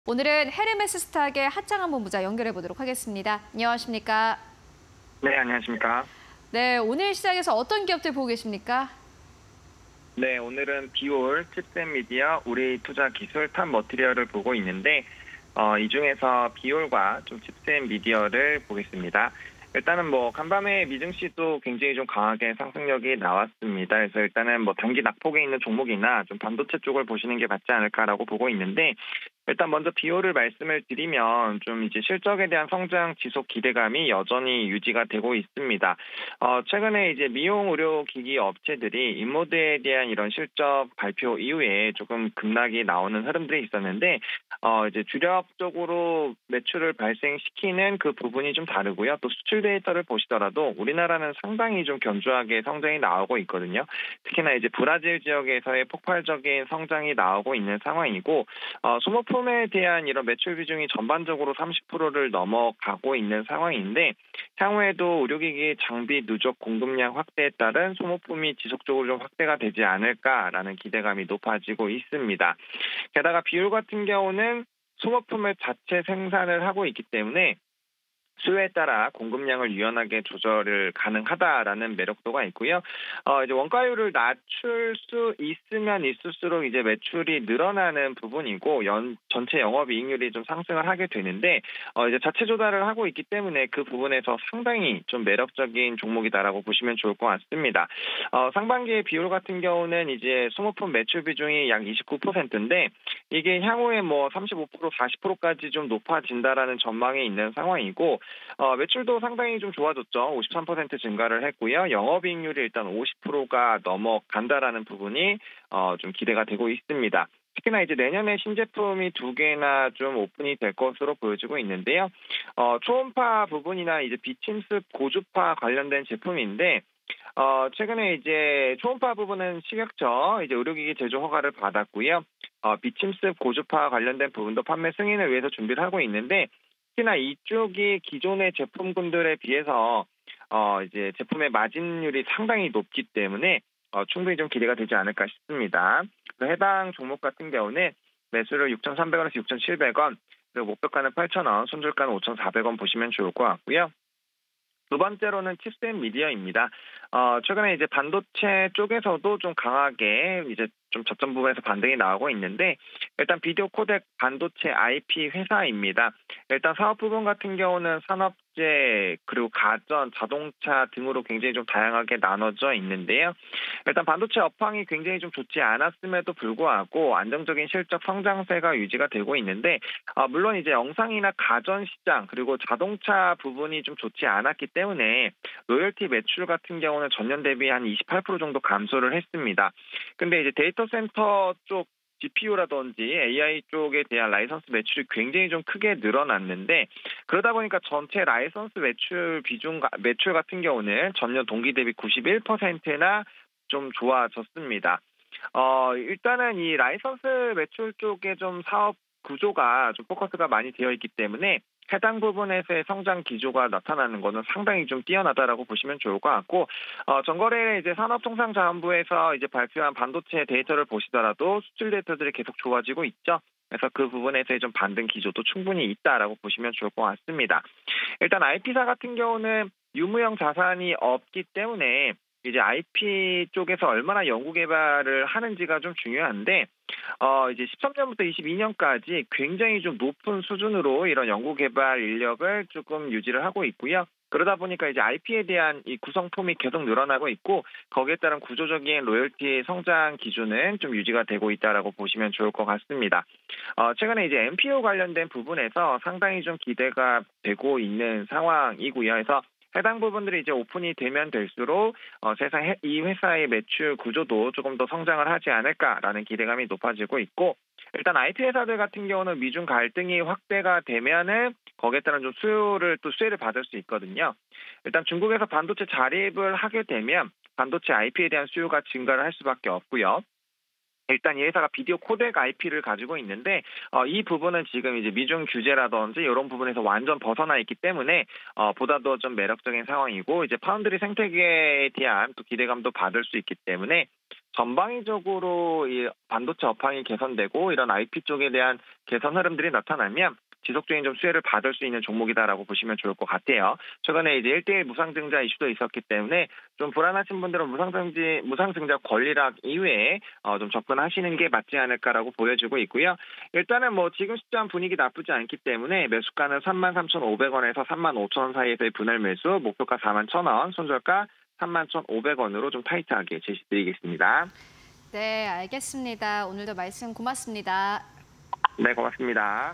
오늘은 헤르메스 스탁의 하창한 본부장 연결해 보도록 하겠습니다. 안녕하십니까? 네, 안녕하십니까? 네, 오늘 시장에서 어떤 기업들 보고 계십니까? 네, 오늘은 비올, 칩셋미디어, 우리투자기술, 탑머티리얼을 보고 있는데 이 중에서 비올과 좀 칩셋미디어를 보겠습니다. 일단은 간밤에 미증시도 굉장히 좀 강하게 상승력이 나왔습니다. 그래서 일단은 단기 낙폭에 있는 종목이나 좀 반도체 쪽을 보시는 게 맞지 않을까라고 보고 있는데, 일단 먼저 비올을 말씀을 드리면 좀 이제 실적에 대한 성장 지속 기대감이 여전히 유지가 되고 있습니다. 최근에 이제 미용 의료기기 업체들이 인모드에 대한 이런 실적 발표 이후에 조금 급락이 나오는 흐름들이 있었는데, 이제 주력적으로 매출을 발생시키는 그 부분이 좀 다르고요. 또 수출 데이터를 보시더라도 우리나라는 상당히 좀 견조하게 성장이 나오고 있거든요. 특히나 이제 브라질 지역에서의 폭발적인 성장이 나오고 있는 상황이고, 소모품에 대한 이런 매출 비중이 전반적으로 30%를 넘어가고 있는 상황인데, 향후에도 의료기기 장비 누적 공급량 확대에 따른 소모품이 지속적으로 좀 확대가 되지 않을까라는 기대감이 높아지고 있습니다. 게다가 비올 같은 경우는 소모품을 자체 생산을 하고 있기 때문에 수요에 따라 공급량을 유연하게 조절을 가능하다라는 매력도가 있고요. 이제 원가율을 낮출 수 있으면 있을수록 이제 매출이 늘어나는 부분이고 전체 영업이익률이 좀 상승을 하게 되는데, 이제 자체 조달을 하고 있기 때문에 그 부분에서 상당히 좀 매력적인 종목이다라고 보시면 좋을 것 같습니다. 상반기에 비올 같은 경우는 이제 소모품 매출 비중이 약 29%인데 이게 향후에 35%, 40%까지 좀 높아진다라는 전망이 있는 상황이고, 매출도 상당히 좀 좋아졌죠. 53% 증가를 했고요. 영업이익률이 일단 50%가 넘어간다라는 부분이 좀 기대가 되고 있습니다. 특히나 이제 내년에 신제품이 2개나 좀 오픈이 될 것으로 보여지고 있는데요. 초음파 부분이나 이제 비침습 고주파 관련된 제품인데, 최근에 이제 초음파 부분은 식약처 이제 의료기기 제조 허가를 받았고요. 비침습 고주파 관련된 부분도 판매 승인을 위해서 준비를 하고 있는데, 특히나 이쪽이 기존의 제품군들에 비해서 이제 제품의 마진율이 상당히 높기 때문에 충분히 좀 기대가 되지 않을까 싶습니다. 그래서 해당 종목 같은 경우는 매수를 6,300원에서 6,700원, 그리고 목표가는 8,000원, 손절가는 5,400원 보시면 좋을 것 같고요. 두 번째로는 칩셋미디어입니다. 최근에 이제 반도체 쪽에서도 좀 강하게 이제 좀 저점 부분에서 반등이 나오고 있는데, 일단 비디오 코덱 반도체 IP 회사입니다. 일단 사업 부분 같은 경우는 산업재 그리고 가전, 자동차 등으로 굉장히 좀 다양하게 나눠져 있는데요. 일단 반도체 업황이 굉장히 좀 좋지 않았음에도 불구하고 안정적인 실적 성장세가 유지가 되고 있는데, 물론 이제 영상이나 가전 시장 그리고 자동차 부분이 좀 좋지 않았기 때문에 로열티 매출 같은 경우는 전년 대비 한 28% 정도 감소를 했습니다. 근데 이제 데이터 센터 쪽 GPU라든지 AI 쪽에 대한 라이선스 매출이 굉장히 좀 크게 늘어났는데, 그러다 보니까 전체 라이선스 매출 같은 경우는 전년 동기 대비 91%나 좀 좋아졌습니다. 일단은 이 라이선스 매출 쪽에 좀 사업 구조가 좀 포커스가 많이 되어 있기 때문에 해당 부분에서의 성장 기조가 나타나는 것은 상당히 좀 뛰어나다라고 보시면 좋을 것 같고, 전거래 이제 산업통상자원부에서 이제 발표한 반도체 데이터를 보시더라도 수출 데이터들이 계속 좋아지고 있죠. 그래서 그 부분에서의 좀 반등 기조도 충분히 있다라고 보시면 좋을 것 같습니다. 일단 IP사 같은 경우는 유무형 자산이 없기 때문에 이제 IP 쪽에서 얼마나 연구 개발을 하는지가 좀 중요한데, 이제 13년부터 22년까지 굉장히 좀 높은 수준으로 이런 연구 개발 인력을 조금 유지를 하고 있고요. 그러다 보니까 이제 IP에 대한 이 구성품이 계속 늘어나고 있고, 거기에 따른 구조적인 로열티 성장 기준은 좀 유지가 되고 있다라고 보시면 좋을 것 같습니다. 최근에 이제 NPO 관련된 부분에서 상당히 좀 기대가 되고 있는 상황이고요. 그래서 해당 부분들이 이제 오픈이 되면 될수록 이 회사의 매출 구조도 조금 더 성장을 하지 않을까라는 기대감이 높아지고 있고, 일단 IT 회사들 같은 경우는 미중 갈등이 확대가 되면은 거기에 따른 좀 수혜를 받을 수 있거든요. 일단 중국에서 반도체 자립을 하게 되면 반도체 IP에 대한 수요가 증가를 할 수밖에 없고요. 일단 이 회사가 비디오 코덱 IP를 가지고 있는데, 이 부분은 지금 이제 미중 규제라든지 이런 부분에서 완전 벗어나 있기 때문에 보다 더 좀 매력적인 상황이고, 이제 파운드리 생태계에 대한 또 기대감도 받을 수 있기 때문에 전방위적으로 이 반도체 업황이 개선되고 이런 IP 쪽에 대한 개선 흐름들이 나타나면 지속적인 좀 수혜를 받을 수 있는 종목이다라고 보시면 좋을 것 같아요. 최근에 이제 1대1 무상증자 이슈도 있었기 때문에 좀 불안하신 분들은 무상증자 권리락 이외에 좀 접근하시는 게 맞지 않을까라고 보여지고 있고요. 일단은 뭐 지금 시장 분위기 나쁘지 않기 때문에 매수가는 33,500원에서 35,000원 사이에서의 분할 매수, 목표가 41,000원, 손절가 31,500원으로 좀 타이트하게 제시드리겠습니다. 네, 알겠습니다. 오늘도 말씀 고맙습니다. 네, 고맙습니다.